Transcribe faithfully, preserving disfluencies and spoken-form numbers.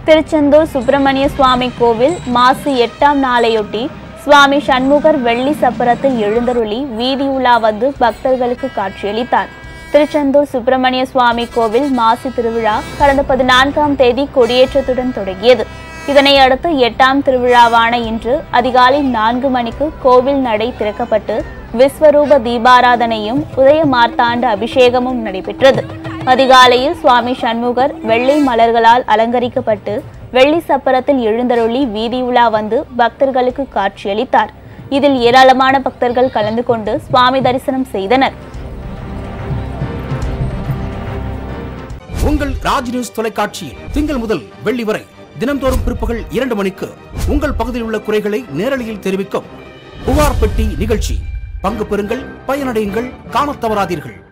திருச்செந்தூர் சுப்பிரமணிய சுவாமி கோவில் மாசி எட்டாம் நாளையொட்டி சுவாமி சண்முகர் வெள்ளி சப்பரத்தில் எழுந்தருளி வீதி உலா வந்து பக்தர்களுக்கு காட்சியளித்தார். திருச்செந்தூர் சுப்பிரமணிய சுவாமி கோவில் மாசி திருவிழா கடந்த பதினான்காம் தேதி கொடியேற்றத்துடன் தொடங்கியது. இதனை அடுத்து எட்டாம் திருவிழாவான இன்று அதிகாலை நான்கு மணிக்கு கோவில் நடை திறக்கப்பட்டு விஸ்வரூப தீபாராதனையும் உதய மார்த்தாண்ட அபிஷேகமும் நடைபெற்றது. அதிகாலையில் சுவாமி சண்முகர் வெள்ளை மலர்களால் அலங்கரிக்கப்பட்டு வெள்ளி சப்பரத்தில் எழுந்தருளி வீதி உலா வந்து பக்தர்களுக்கு காட்சியளித்தார். இதில் ஏராளமான பக்தர்கள் கலந்து கொண்டு சுவாமி தரிசனம் செய்தனர். உங்கள் ராஜ் நியூஸ் தொலைக்காட்சியில் திங்கள் முதல் வெள்ளி வரை தினந்தோறும் பிற்பகல் இரண்டு மணிக்கு உங்கள் பகுதியில் உள்ள குறைகளை நேரலையில் தெரிவிக்கும் புகார் பெட்டி நிகழ்ச்சி. பங்கு பெறுங்கள், பயனடையுங்கள், காணத் தவறாதீர்கள்.